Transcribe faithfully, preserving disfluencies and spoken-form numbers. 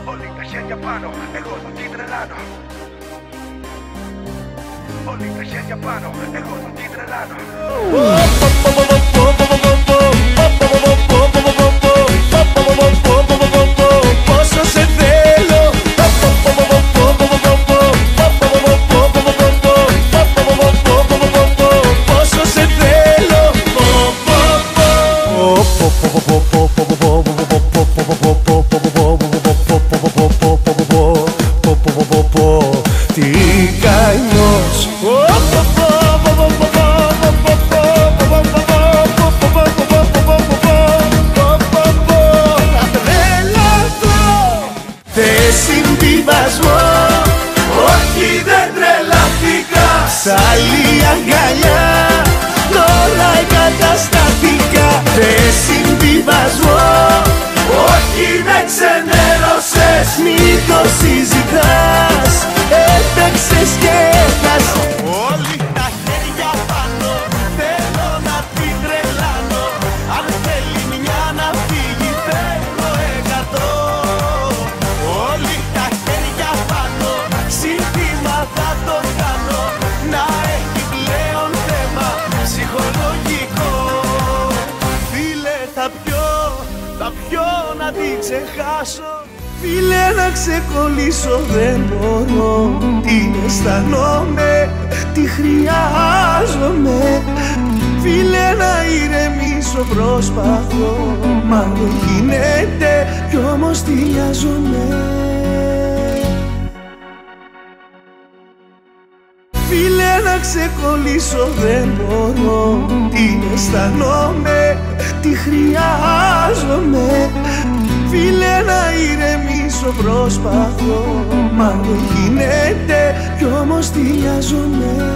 Όλοι τα χέρια πάνω, εγώ θα την τρελάνω. Όλοι τα χέρια πάνω, εγώ θα την τρελάνω. Πόσο σε θέλω, πόσο σε θέλω. Τι καημός. Δεν συμβιβασμό, όχι δεν τρελαθήκα. Σ' άλλη αγκαλιά, όλα εγκατασταθήκα. Δεν συμβιβασμό, όχι δεν ξενέρωσες. Μη το συζητάς, έπαιξες και έχασες. Όλοι τα χέρια πάνω, θέλω να την τρελάνω. Αν θέλει μια να φύγει, θέλω εκατό. Όλοι τα χέρια πάνω, σύνθημα θα το κάνω. Να έχει πλέον θέμα ψυχολογικό. Φίλε θα πιω, θα πιω να την ξεχάσω. Φίλε να ξεκολλήσω δεν μπορώ. Τι αισθανόμαι, τι χρειάζομαι. Φίλε να ηρεμήσω προσπαθώ. Μα δεν γίνεται κι όμως τυλιάζομαι. Φίλε να ξεκολλήσω δεν μπορώ. Τι αισθανόμαι, τι χρειάζομαι. Φίλε να ηρεμήσω προσπαθώ. Μα δεν γίνεται κι όμως τυλιάζομαι.